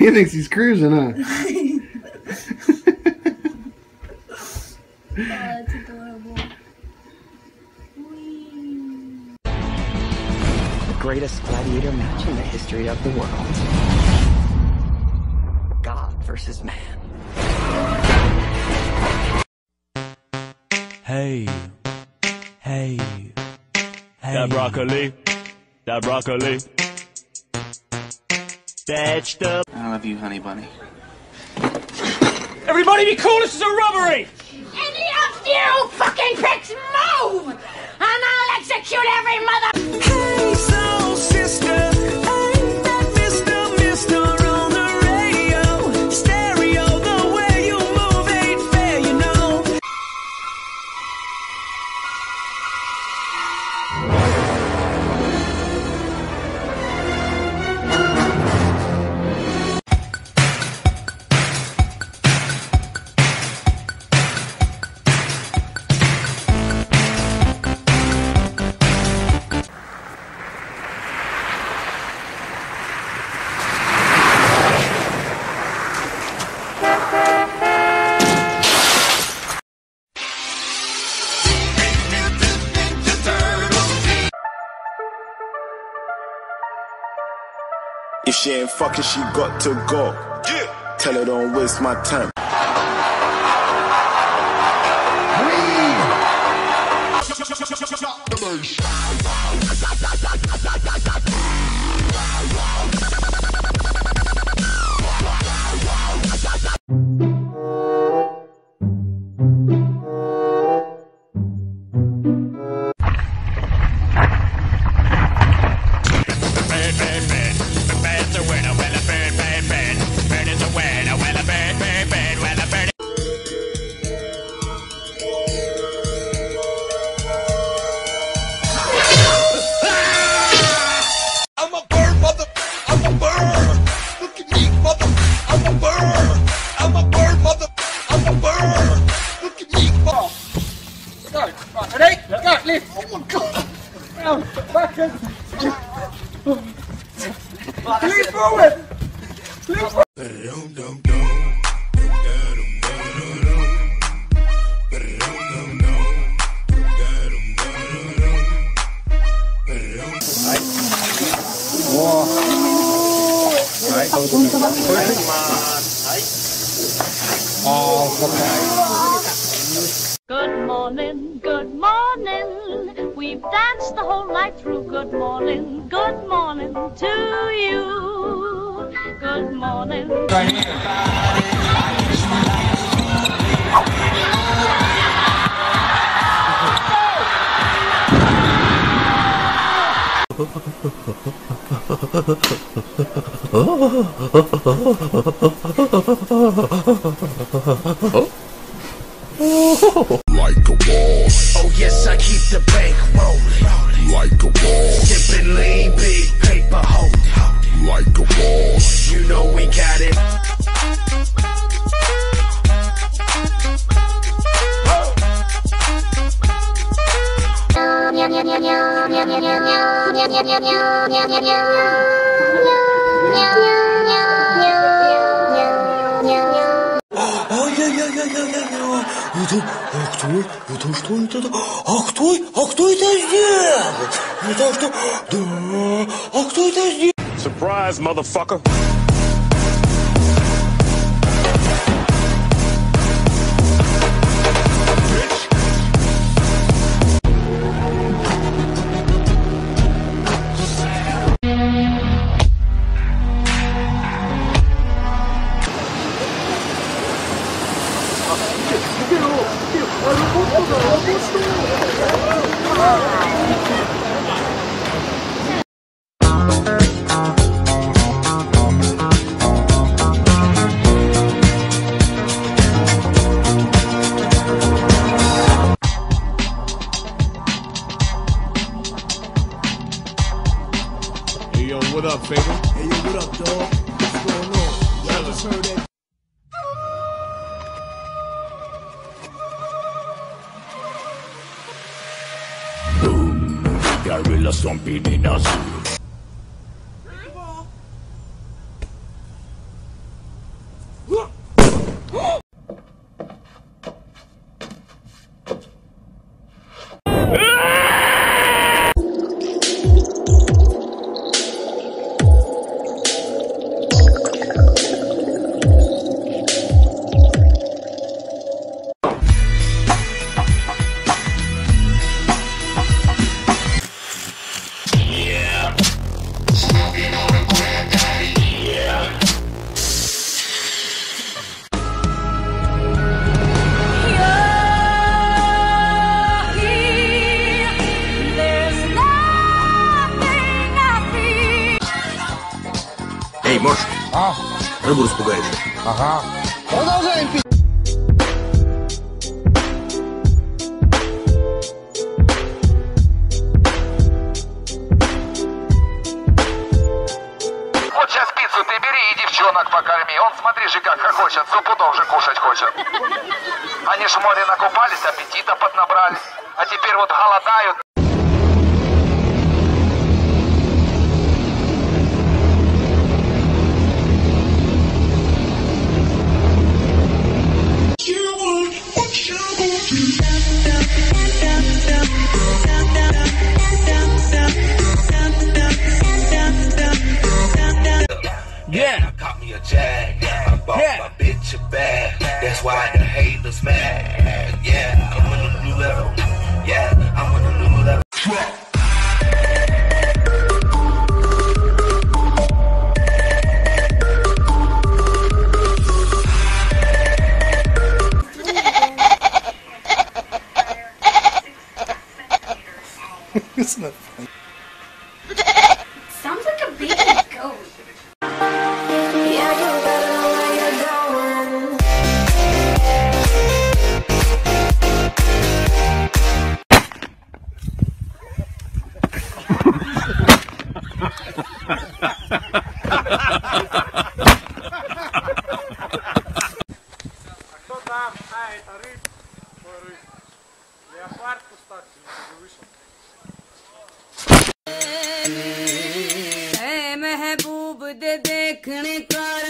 He thinks he's cruising, huh? Oh, that's adorable. Whee. The greatest gladiator match in the history of the world. God versus man. Hey. Hey. Hey. That broccoli. That broccoli. Vegetable. I love you, honey bunny. Everybody be cool, this is a robbery! Any of you fucking pricks move! And I'll execute every mother... Hey, soul sister. Ain't that Mr. on the radio? Stereo, the way you move ain't fair, you know. If she ain't fucking, she got to go. Yeah. Tell her don't waste my time. Good morning, good morning. We've danced the whole night through. Good morning to you. Good morning. Like a boss. Oh yes, I keep the bank rolling. Like a boss. Sipping lean, big paper holding. Like a boss. You know we got it. Ой, это что это? А кто это сделал? Это что? Да, а кто это сделал? Surprise, motherfucker! Hey yo, what up, Faber? Hey yo, what up, dog? What's going on? Y'all just heard that. Boom, gorilla stomping in us. Барбару спугаешь. Ага. Продолжаем пить. Вот сейчас пиццу ты бери и девчонок покорми. Он, смотри же, как хохочет, 100 пудов же кушать хочет. Они ж в море накупались, аппетита поднабрались. А теперь вот голодают. Yeah. I caught me a jag. I bought my bitch a bag. That's why the haters mad. Yeah, I'm on a new level. Yeah, I'm on a new level. It's not funny. Sounds like a baby goat. Кто там? А, это рыб. Ой, рыб. Леопард кустарчик вышел. महबूब दे देखने का